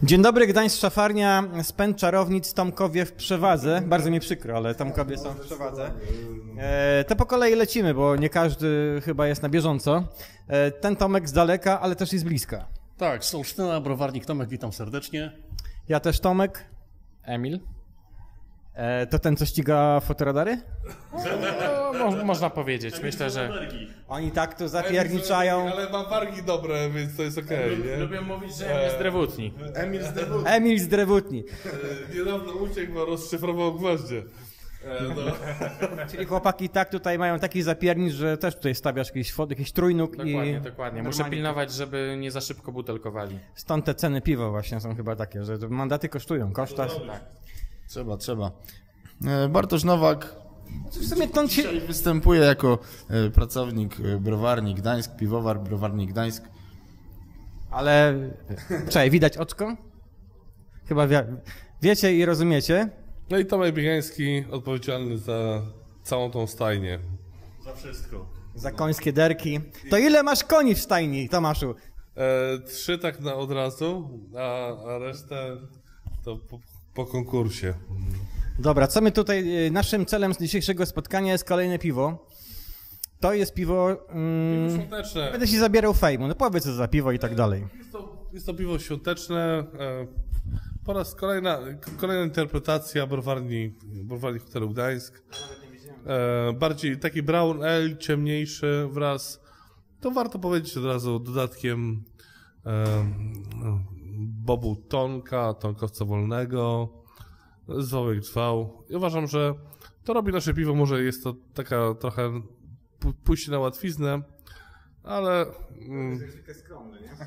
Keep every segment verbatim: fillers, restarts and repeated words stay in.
Dzień dobry, Gdańsk Szafarnia, spęd czarownic, Tomkowie w przewadze. Bardzo mi przykro, ale Tomkowie są w przewadze. E, to po kolei lecimy, bo nie każdy chyba jest na bieżąco. E, ten Tomek z daleka, ale też i z bliska. Tak, z Olsztyna, browarnik Tomek, witam serdecznie. Ja też Tomek. Emil. E, to ten, co ściga fotoradary? No, mo można powiedzieć, myślę, że... Oni tak tu zapierniczają. Ale ma wargi dobre, więc to jest okej, okay, nie? Lubię mówić, że Emil jest drewutni. Emil z Drewutni. Emil z Drewutni. Niedawno uciekł, bo rozszyfrował gwoździe. No. Czyli chłopaki tak tutaj mają taki zapiernicz, że też tutaj stawiasz jakiś, jakiś trójnóg i... Dokładnie, dokładnie. Muszę pilnować, żeby nie za szybko butelkowali. Stąd te ceny piwa właśnie są chyba takie, że mandaty kosztują, koszta... Tak. Trzeba, trzeba. Bartosz Nowak w sumie to się... dzisiaj występuje jako pracownik browarni Gdańsk, piwowar browarni Gdańsk. Ale, czekaj, widać oczko? Chyba wie... wiecie i rozumiecie. No i Tomek Biegański odpowiedzialny za całą tą stajnię. Za wszystko. Za końskie derki. To ile masz koni w stajni, Tomaszu? E, trzy tak na od razu, a, a resztę to po, po konkursie. Dobra, co my tutaj, naszym celem z dzisiejszego spotkania jest kolejne piwo. To jest piwo... Mm, Piwo świąteczne. Będę ci zabierał fejmu, no powiedz co za piwo i tak dalej. Jest to, jest to piwo świąteczne. E, po raz kolejna, kolejna interpretacja browarni, browarni hotelu Gdańsk. E, bardziej taki brown ale, ciemniejszy wraz, to warto powiedzieć od razu, dodatkiem e, bobu tonka, tonkowca wolnego, zwołek drzwał. I uważam, że to robi nasze piwo, może jest to taka trochę pójście na łatwiznę, ale... Mm, skromny, nie?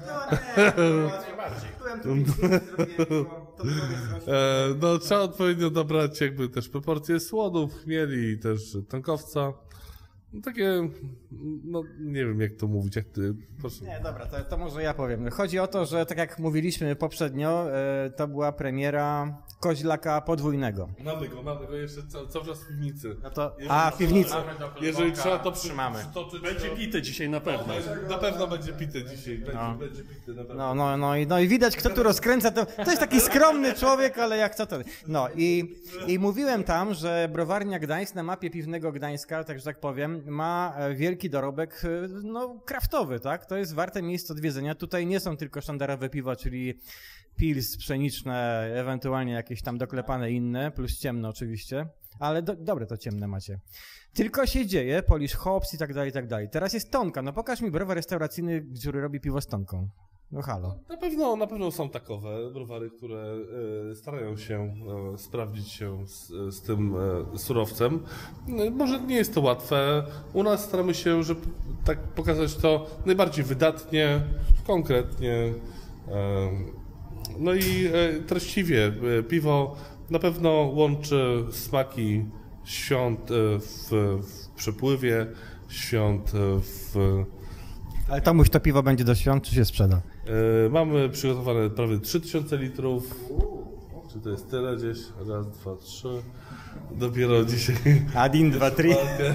No, trzeba odpowiednio dobrać jakby też proporcje słodów, chmieli i też tonkowca. No, takie, no nie wiem jak to mówić, jak ty, proszę. Nie, dobra, to, to może ja powiem. Chodzi o to, że tak jak mówiliśmy poprzednio, e, to była premiera koźlaka podwójnego. Mamy go, mamy go jeszcze cały, cały czas w piwnicy. No to, a, w piwnicy. Jeżeli trzeba, to trzymamy. Będzie pity dzisiaj na pewno. Na pewno będzie pite dzisiaj, będzie, No. będzie pite na pewno. No, no, no, i, no i widać, kto tu rozkręca. To, to jest taki skromny człowiek, ale jak co to... No i, i mówiłem tam, że browarnia Gdańsk na mapie piwnego Gdańska, tak że tak powiem, ma wielki dorobek, no, kraftowy, tak? To jest warte miejsce odwiedzenia. Tutaj nie są tylko sztandarowe piwa, czyli pils pszeniczne, ewentualnie jakieś tam doklepane inne, plus ciemne oczywiście, ale do, dobre to ciemne macie. Tylko się dzieje, Polish Hops i tak dalej, i tak dalej. Teraz jest tonka. No pokaż mi browar restauracyjny, który robi piwo z tonką. No halo. Na pewno, na pewno są takowe browary, które e, starają się e, sprawdzić się z, z tym e, surowcem. E, może nie jest to łatwe. U nas staramy się, żeby tak pokazać to najbardziej wydatnie, konkretnie. E, no i e, treściwie. E, piwo na pewno łączy smaki świąt e, w, w przepływie, świąt e, w... Ale Tomuś, to piwo będzie do świąt, czy się sprzeda? Yy, mamy przygotowane prawie trzy tysiące litrów. Czy to jest tyle gdzieś? Raz, dwa, trzy. Dopiero dzisiaj. Adin, dwa, trzy.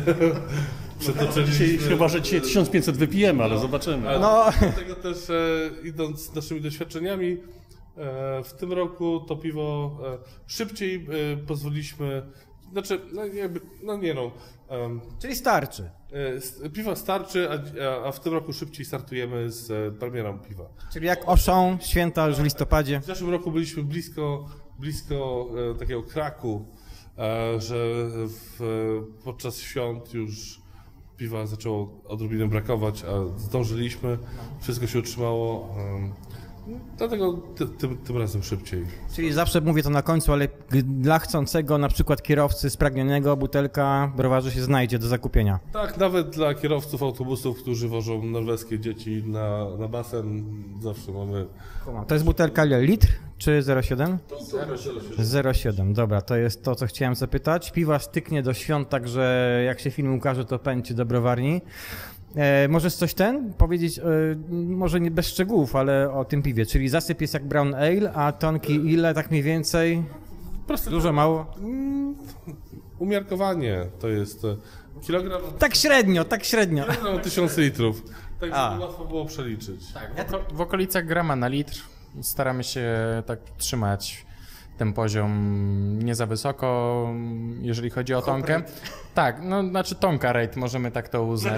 Dzisiaj, chyba, że dzisiaj tysiąc pięćset wypijemy, ale zobaczymy. Ale No. dlatego też e, idąc z naszymi doświadczeniami, e, w tym roku to piwo e, szybciej e, pozwoliliśmy. Znaczy, no, jakby, no nie no. Um, Czyli starczy. e, piwo starczy, a, a, a w tym roku szybciej startujemy z e, premierą piwa. Czyli jak Auchan, święta już w listopadzie. W zeszłym roku byliśmy blisko, blisko e, takiego kraku, e, że w, podczas świąt już piwa zaczęło odrobinę brakować, a zdążyliśmy, wszystko się utrzymało, e, dlatego ty, tym, tym razem szybciej. Czyli zawsze mówię to na końcu, ale dla chcącego na przykład kierowcy spragnionego butelka browaru się znajdzie do zakupienia. Tak, nawet dla kierowców autobusów, którzy wożą norweskie dzieci na, na basen, zawsze mamy... To jest butelka litr czy zero przecinek siedem? zero przecinek siedem, dobra, to jest to, co chciałem zapytać. Piwa styknie do świąt, także jak się film ukaże, to pędźcie do browarni. E, możesz coś ten powiedzieć, e, może nie bez szczegółów, ale o tym piwie, czyli zasyp jest jak brown ale, a tonki ile, tak mniej więcej? Proste, Dużo, mało? Mm, umiarkowanie to jest e, kilogram... Tak średnio, tak średnio. Kilogram tysiąc litrów, tak A. żeby łatwo było przeliczyć. Tak, w, oko w okolicach grama na litr. staramy się tak trzymać ten poziom nie za wysoko, jeżeli chodzi o tonkę. Tak, no znaczy tonka rate, możemy tak to uznać.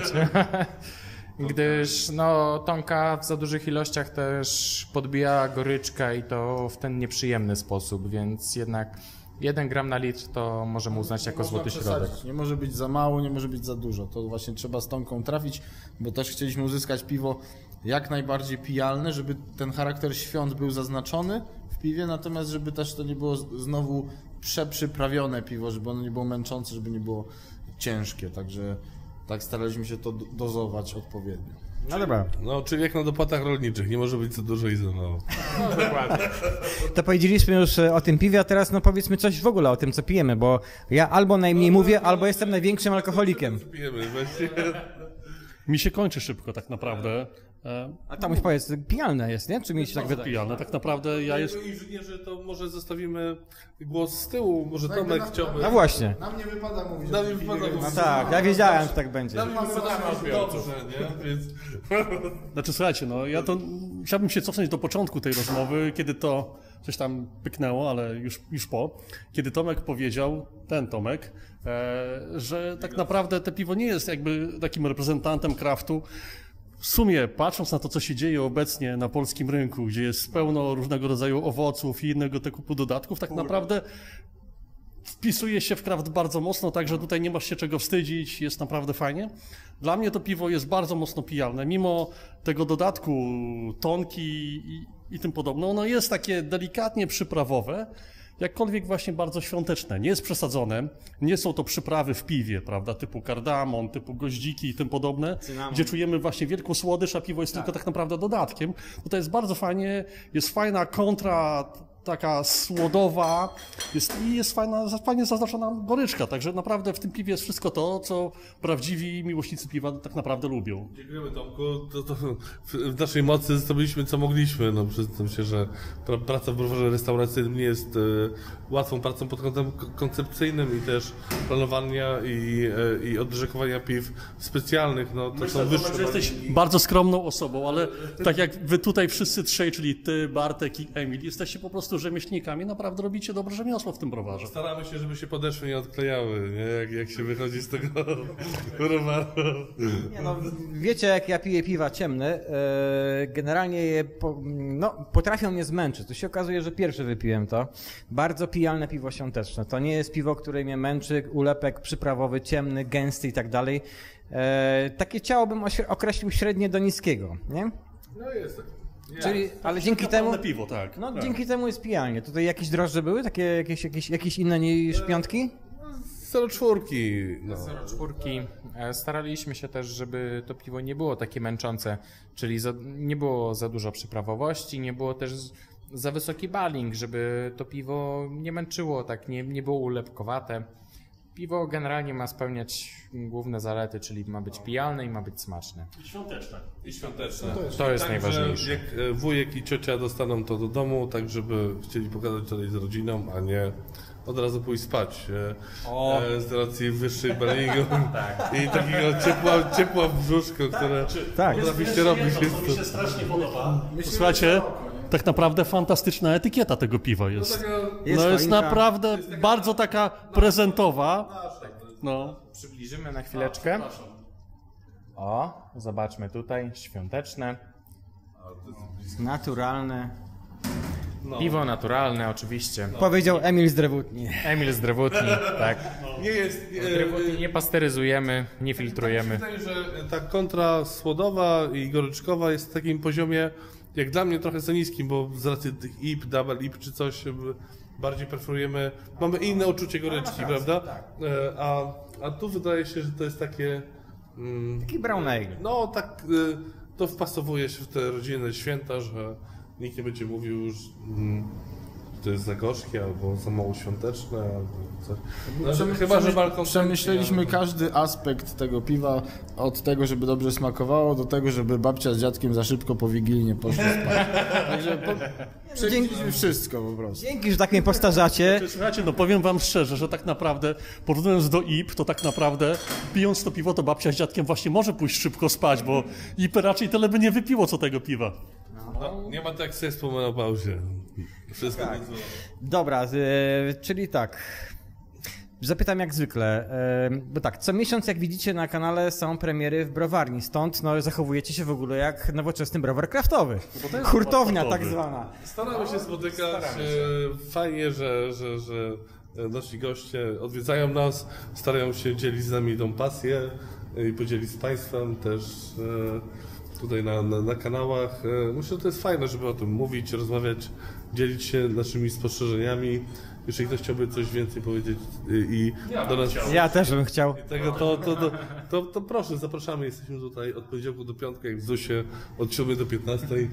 Gdyż no, tonka w za dużych ilościach też podbija goryczkę i to w ten nieprzyjemny sposób, więc jednak jeden gram na litr to możemy uznać jako złoty środek. Nie może być za mało, nie może być za dużo. To właśnie trzeba z tonką trafić, bo też chcieliśmy uzyskać piwo jak najbardziej pijalne, żeby ten charakter świąt był zaznaczony w piwie, natomiast żeby też to nie było znowu przeprzyprawione piwo, żeby ono nie było męczące, żeby nie było ciężkie, także tak staraliśmy się to dozować odpowiednio. No dobra. No, czyli jak na dopłatach rolniczych, nie może być za dużo i za mało. No, dokładnie. To powiedzieliśmy już o tym piwie, a teraz no powiedzmy coś w ogóle o tym, co pijemy, bo ja albo najmniej mówię, albo jestem największym alkoholikiem. Pijemy właściwie. Mi się kończy szybko tak naprawdę. E, A tam już powiedz, pijalne jest, nie? Czy mi się tak wydaje? Pijane. Tak naprawdę ja jest... Inżynierzy, to może zostawimy głos z tyłu, może Tomek chciałby... No właśnie. Nam nie wypada mówić. Nam nie wypada No mówić. tak, ja wiedziałem, że tak będzie. Nam nie wypada mówić dobrze, nie? Więc... Znaczy słuchajcie, no ja to chciałbym się cofnąć do początku tej rozmowy, kiedy to coś tam pyknęło, ale już, już po, kiedy Tomek powiedział, ten Tomek, e, że tak naprawdę te piwo nie jest jakby takim reprezentantem craftu. W sumie, patrząc na to, co się dzieje obecnie na polskim rynku, gdzie jest pełno różnego rodzaju owoców i innego typu dodatków, tak naprawdę wpisuje się w kraft bardzo mocno, także tutaj nie masz się czego wstydzić, jest naprawdę fajnie. Dla mnie to piwo jest bardzo mocno pijalne, mimo tego dodatku tonki i, i tym podobne. Ono jest takie delikatnie przyprawowe, jakkolwiek właśnie bardzo świąteczne. Nie jest przesadzone, nie są to przyprawy w piwie, prawda, typu kardamon, typu goździki i tym podobne, Cynamon. gdzie czujemy właśnie wielką słodycz, a piwo jest tylko tak naprawdę dodatkiem. Tutaj jest bardzo fajnie, jest fajna kontra, taka słodowa, jest, i jest fajna, fajnie zaznaczona goryczka, także naprawdę w tym piwie jest wszystko to, co prawdziwi miłośnicy piwa tak naprawdę lubią. Dziękujemy Tomku, to, to w naszej mocy zrobiliśmy co mogliśmy, no przyznam się, że pra, praca w browarze restauracyjnym nie jest e, łatwą pracą pod kątem k- koncepcyjnym i też planowania i, e, i odrzekowania piw specjalnych, no to są wyższe. Że jesteś bardzo skromną osobą, ale tak jak wy tutaj wszyscy trzej, czyli ty, Bartek i Emil, jesteście po prostu rzemieślnikami, naprawdę robicie dobre rzemiosło w tym browarze. Staramy się, żeby się podeszwy nie odklejały, nie? Jak, jak się wychodzi z tego browaru. Nie, no, wiecie, jak ja piję piwa ciemne, e, generalnie je po, no, potrafią mnie zmęczyć. To się okazuje, że pierwszy wypiłem to. Bardzo pijalne piwo świąteczne. To nie jest piwo, które mnie męczy, ulepek przyprawowy, ciemny, gęsty i tak dalej. E, takie ciało bym oś- określił średnie do niskiego, nie? No jest tak. Czyli, ale dzięki temu... Pełne piwo, tak. No, tak. dzięki temu jest pijalnie. Tutaj jakieś drożdże były? Takie jakieś, jakieś, jakieś inne niż piątki? zero czwórki. No. zero czwórki. E, Staraliśmy się też, żeby to piwo nie było takie męczące, czyli za, nie było za dużo przyprawowości, nie było też z- za wysoki baling, żeby to piwo nie męczyło, tak nie, nie było ulepkowate. Piwo generalnie ma spełniać główne zalety, czyli ma być pijalne i ma być smaczne. Świąteczne. I świąteczne. To jest Tak, najważniejsze. że Jak e, wujek i ciocia dostaną to do domu, tak żeby chcieli pokazać tutaj z rodziną, a nie od razu pójść spać. E, e, z racji wyższych balingu i takiego ciepła, ciepła w brzuszko, które Tak. potrafiście robić. Jest Mi to się strasznie podoba. Słuchajcie, tak naprawdę fantastyczna etykieta tego piwa jest. Jest No jest choinka. naprawdę bardzo taka prezentowa. No. Przybliżymy na chwileczkę. O, zobaczmy tutaj, świąteczne. Naturalne. Piwo naturalne oczywiście. Powiedział Emil z Drewutni. Emil z Drewutni, tak. nie jest... e, Drewutni nie pasteryzujemy, nie filtrujemy. Wydaje, że ta kontra słodowa i goryczkowa jest w takim poziomie, jak dla mnie trochę za niskim, bo z racji tych I P, double I P czy coś, jakby bardziej preferujemy, mamy inne uczucie goryczki, prawda? E, A, a tu wydaje się, że to jest takie, mm, Taki brown ale. no tak, e, to wpasowuje się w te rodzinne święta, że nikt nie będzie mówił już, mm, że to jest za gorzkie, albo za mało świąteczne, albo coś. No, chyba, że balkon... Przemyśleliśmy każdy aspekt tego piwa, od tego, żeby dobrze smakowało, do tego, żeby babcia z dziadkiem za szybko po Wigilii nie poszli spać. Także po... przewidzieliśmy wszystko po prostu. Dzięki, że tak mnie postarzacie. Słuchajcie, no powiem wam szczerze, że tak naprawdę, porównując do I P, to tak naprawdę, pijąc to piwo, to babcia z dziadkiem właśnie może pójść szybko spać, bo I P raczej tyle by nie wypiło co tego piwa. No, nie ma tak sens po menopauzie. Wszystko tak. Dobra, y, czyli tak. Zapytam jak zwykle, y, bo tak, co miesiąc jak widzicie na kanale są premiery w browarni, stąd no, zachowujecie się w ogóle jak nowoczesny browar kraftowy. No hurtownia tak zwana. Staramy się spotykać, się. Fajnie, że, że, że nasi goście odwiedzają nas, starają się dzielić z nami tą pasję i podzielić z Państwem też tutaj na, na, na kanałach. Myślę, że to jest fajne, żeby o tym mówić, rozmawiać, dzielić się naszymi spostrzeżeniami. Jeżeli ktoś chciałby coś więcej powiedzieć i ja do nas... Ja też bym chciał. Tego, to, to, to, to, to proszę, zapraszamy. Jesteśmy tutaj od poniedziałku do piątku, jak w zusie, od siódmej do piętnastej.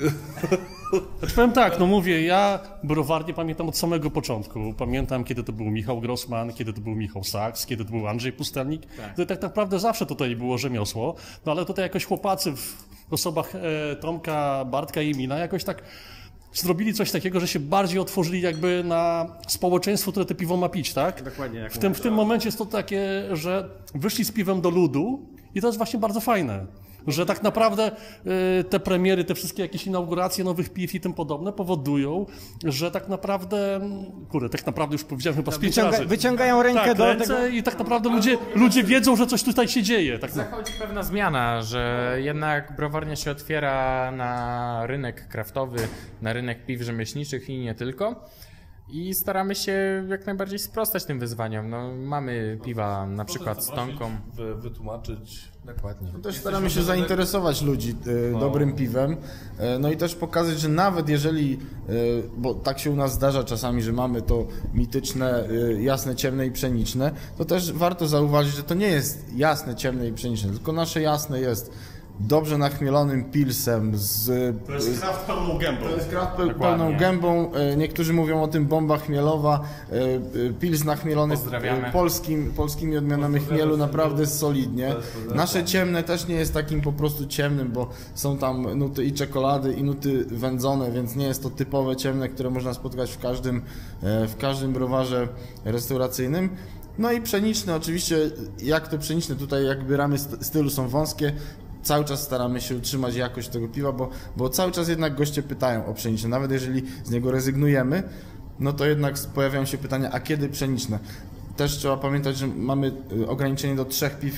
Znaczy powiem tak, no mówię, ja browarnie pamiętam od samego początku. Pamiętam, kiedy to był Michał Grossman, kiedy to był Michał Saks, kiedy to był Andrzej Pustelnik. Tak. To tak naprawdę zawsze tutaj było rzemiosło, no ale tutaj jakoś chłopacy w osobach e, Tomka, Bartka i Emila jakoś tak zrobili coś takiego, że się bardziej otworzyli jakby na społeczeństwo, które to piwo ma pić, tak? Dokładnie. Jak w, tym, w tym momencie jest to takie, że wyszli z piwem do ludu i to jest właśnie bardzo fajne. Że tak naprawdę y, te premiery, te wszystkie jakieś inauguracje nowych piw i tym podobne powodują, że tak naprawdę, kurde, tak naprawdę już powiedziałem chyba z pięć Wyciąga, razy. Wyciągają rękę tak, do ręce tego. I tak naprawdę ludzie, ludzie wiedzą, że coś tutaj się dzieje. Tak Zachodzi pewna zmiana, że jednak browarnia się otwiera na rynek kraftowy, na rynek piw rzemieślniczych i nie tylko. I staramy się jak najbardziej sprostać tym wyzwaniom. No, mamy piwa na przykład z Tonką. Wy, wytłumaczyć. Dokładnie. No też staramy się zainteresować ludzi y, dobrym piwem, y, no i też pokazać, że nawet jeżeli, y, bo tak się u nas zdarza czasami, że mamy to mityczne, y, jasne, ciemne i pszeniczne, to też warto zauważyć, że to nie jest jasne, ciemne i pszeniczne, tylko nasze jasne jest dobrze nachmielonym pilsem z... To jest kraft pełną gębą. To jest kraft pe pełną gębą. Niektórzy mówią o tym bomba chmielowa. Pils nachmielony polskim, polskimi odmianami chmielu naprawdę solidnie. Nasze ciemne też nie jest takim po prostu ciemnym, bo są tam nuty i czekolady, i nuty wędzone, więc nie jest to typowe ciemne, które można spotkać w każdym, w każdym browarze restauracyjnym. No i pszeniczne, oczywiście, jak to pszeniczne, tutaj jakby ramy stylu są wąskie. Cały czas staramy się utrzymać jakość tego piwa, bo, bo cały czas jednak goście pytają o pszeniczne. Nawet jeżeli z niego rezygnujemy, no to jednak pojawiają się pytania, a kiedy pszeniczne? Też trzeba pamiętać, że mamy ograniczenie do trzech piw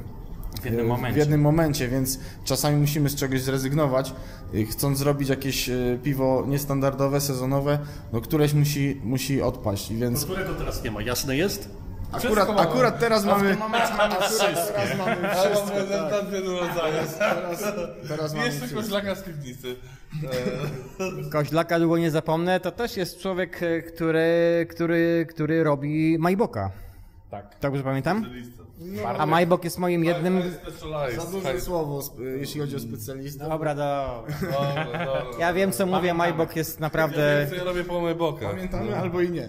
w jednym momencie, w jednym momencie, więc czasami musimy z czegoś zrezygnować. Chcąc zrobić jakieś piwo niestandardowe, sezonowe, no któreś musi, musi odpaść. Więc... Którego teraz nie ma? Jasne jest? Akurat, akurat teraz mamy... mamy wszystkie. Teraz mamy Ale wszystko, mamy tak. tak. wielu rodzajów. Teraz, teraz mamy Jeszcze wszystko. koźlaka z piwnicy. Koźlaka długo nie zapomnę, to też jest człowiek, który, który, który robi Majboka. Tak. Tak dobrze pamiętam? No, A Majbok jest moim jednym... za duże słowo, jeśli chodzi o specjalistę. Dobra, dobra. Dobra, dobra. Ja wiem co mówię, Majbok jest Ja naprawdę... wiem, co ja robię po mojej boka. Pamiętamy albo i nie.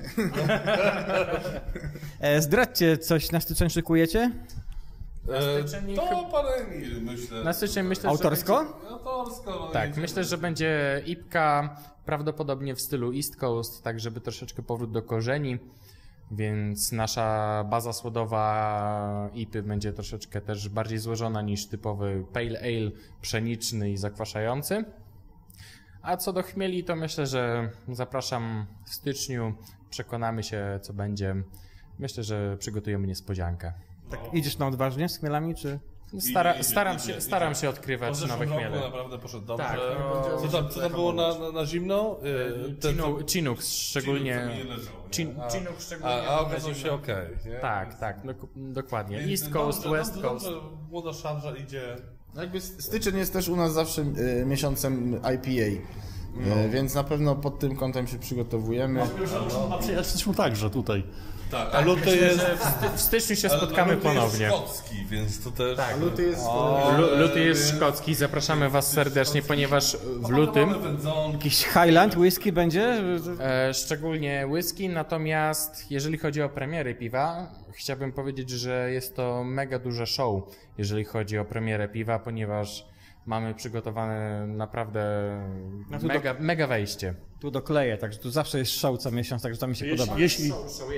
E, Zdradźcie coś, na styczeń szykujecie? E, styczeń to chyba- parę mil, myślę. Na styczeń myślę, Autorsko? że będzie... Autorsko. no Tak, jedziemy. myślę, że będzie I P K a prawdopodobnie w stylu East Coast, tak żeby troszeczkę powrót do korzeni, więc nasza baza słodowa I P Y będzie troszeczkę też bardziej złożona niż typowy pale ale pszeniczny i zakwaszający. A co do chmieli, to myślę, że zapraszam w styczniu, przekonamy się co będzie. Myślę, że przygotujemy niespodziankę. Tak, idziesz na odważnie z chmielami, czy... Stara, idzie, staram, idzie, się, idzie. staram się Po odkrywać zeszłym nowe roku chmiele. naprawdę poszedł dobrze. Tak, no, co, tam, co tam było na, na, na zimno? E, ten, co- Chinook, Chinook szczególnie. Chinook, co mi nie leżał, nie? Chin, A- Chinook szczególnie. A, a okazał się okej. nie? Tak, tak, dok- dokładnie. Więc East Coast, dobrze, West dobrze, Coast. Dobrze, młoda szarża idzie. Jakby styczeń jest też u nas zawsze y, miesiącem I P A, y, więc na pewno pod tym kątem się przygotowujemy. Ma przyjechać w styczniu także tutaj. Tak, a luty Myślę, jest... że w, sty- w styczniu się ale spotkamy luty ponownie. jest szkocki, więc to też... Tak. Luty jest... Lu- Luty jest szkocki, zapraszamy Was serdecznie, ponieważ w lutym Mamy wędzonki. Jakiś Highland whisky będzie? e, szczególnie whisky, natomiast jeżeli chodzi o premiery piwa, chciałbym powiedzieć, że jest to mega duże show, jeżeli chodzi o premierę piwa, ponieważ mamy przygotowane naprawdę No to mega, mega wejście. Tu dokleję, także tu zawsze jest show co miesiąc, także to mi się podoba. Jeśli, Show, show jest, tak.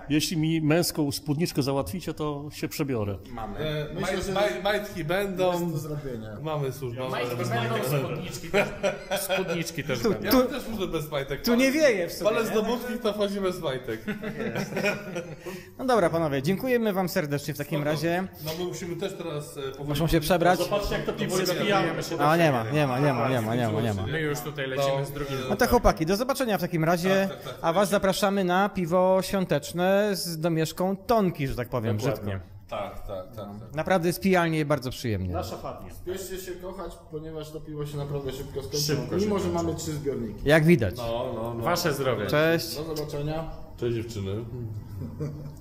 jeśli mi męską spódniczkę załatwicie, to się przebiorę. Mamy. E, Myślę, maj, że maj, majtki będą. Jest do zrobienia. Mamy służbę. Majtki będą, spódniczki też, spódniczki też Tu- będą. Ja tu- też muszę bez majtek. Tu nie wieje w sumie. Ale nie? z dowódki to wchodzi bez majtek. No dobra, panowie, dziękujemy wam serdecznie w takim razie. No my musimy też teraz e, powoli... Muszą się przebrać. Zobaczcie, jak to piwo jest pijane. A nie ma, nie ma, nie ma, nie ma, nie ma, nie ma. My już tutaj lecimy z drugim. No to chłopaki, do zobaczenia w takim razie, a was zapraszamy na piwo świąteczne z domieszką tonki, że tak powiem brzydko. Tak, tak, tak. tak. Naprawdę jest pijalnie i bardzo przyjemnie. Nasza padnie. Spieszcie się kochać, ponieważ to piwo się naprawdę szybko skończy. Szybko się Mimo, że mamy trzy zbiorniki. Jak widać. No, no, no. Wasze zdrowie. Cześć. Do zobaczenia. Cześć dziewczyny.